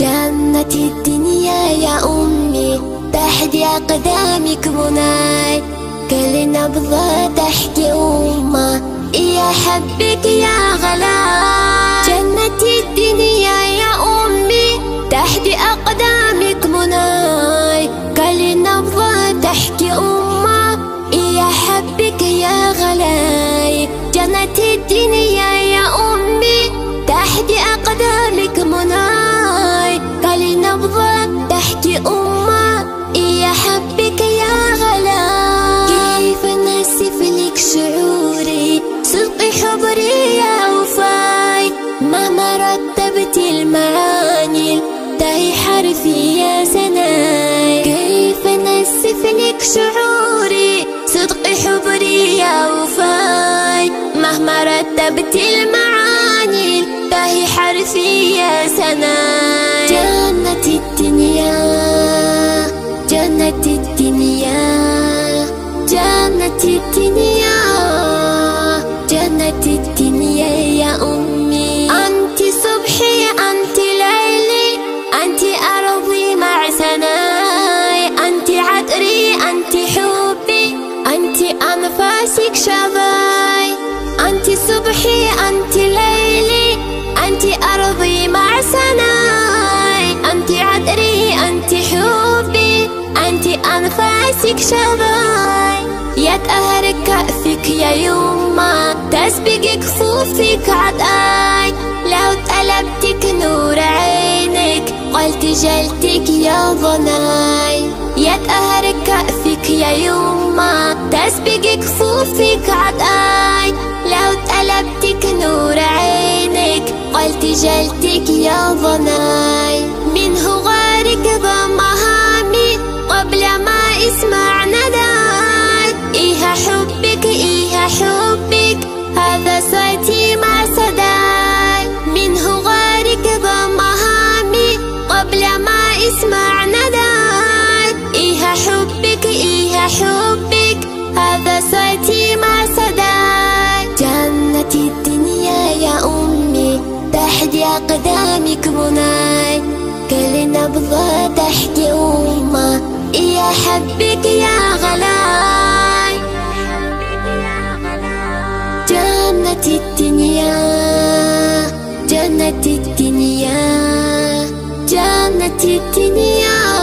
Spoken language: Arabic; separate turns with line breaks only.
جنة الدنيا يا أمي تحت أقدامك مناي، كل نبضة تحكي أمة يا حبك يا غلاي. جنة الدنيا يا أمي تحت أقدامك مناي، كل نبضة تحكي أمة يا حبك يا غلاي. جنة الدنيا يا أمي تحت أقدامك مناي، كل نبضة تحكي أمة يا حبك يا غلاي. كيف نسف لك شعوري صدق حبري يا وفاي، مهما رتبت المعاني تهي حرفي يا سناي. كيف نسف لك شعوري صدق حبري يا وفاي، مهما رتبت المعاني تهي حرفي يا سناي. جنة الدنيا جنة الدنيا جنة الدنيا جنة الدنيا يا أمي. أنت صبحي أنت ليلي أنت أرضي مع سناي، أنت عطري أنت حبي أنت أنفاسك شظاي. أنت صبحي أنت ليلي أنت أرضي مع سناي، أنت عطري أنت حبي أنت أنفاسك شظاي. يتأهر كأفك يا يما تسبق كفوفك عطاي، لو طلبتك نور عينك قلت جلتك يا ظناي. يتأهر كأفك يا يما تسبق كفوفك عطاي، لو طلبتك نور عينك قلت جلتك يا ظناي. منه غارك ضمهامي قبل ما اسمع نداك، إيها حبك إيها حبك هذا صوتي مع صداي. منه غارك ضمهامي قبل ما اسمع نداك، إيها حبك إيها حبك هذا صوتي مع صداي. جنة الدنيا يا أمي تحت أقدامك مناي، كل نبضة تحكي أمة يا حبك يا غلاي. جنة الدنيا جنة الدنيا جنة الدنيا